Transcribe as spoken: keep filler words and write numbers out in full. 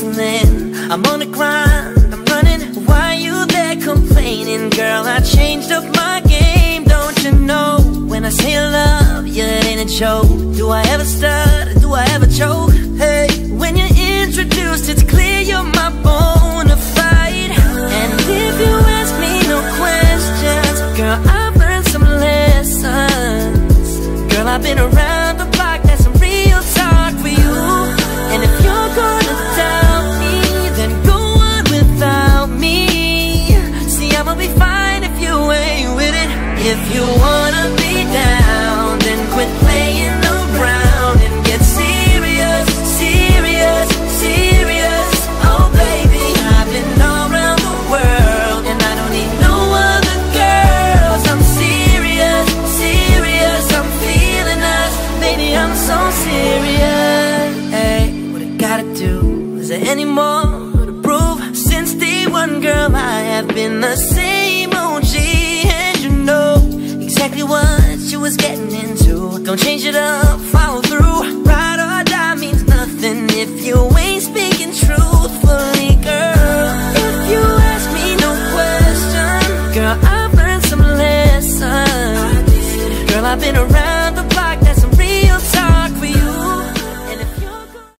hustling, I'm on the grind, I'm running. Why you there complaining? Girl, I changed up my game, don't you know? When I say love, yeah, it ain't a joke. Do I ever stutter? Do I ever choke? Hey, when you're introduced, it's clear you're my bona fide. And if you ask me no questions, girl, I've learned some lessons. Girl, I've been around the block, that's some real talk for you. And if you're gonna doubt me, then go on without me. See, I'ma be fine if you ain't with it. If you wanna be down, then quit playing around and get serious, serious, serious. Oh baby, I've been all around the world and I don't need no other girls. I'm serious, serious, I'm feeling us. Baby, I'm so serious. Hey, what I gotta do? Is there any more to prove? Since day one, girl, I have been the same O G. And you know exactly what you was getting into. Don't change it up, follow through. Ride or die means nothing if you ain't speaking truthfully, girl. If you ask me no question, girl, I've learned some lessons. Girl, I've been around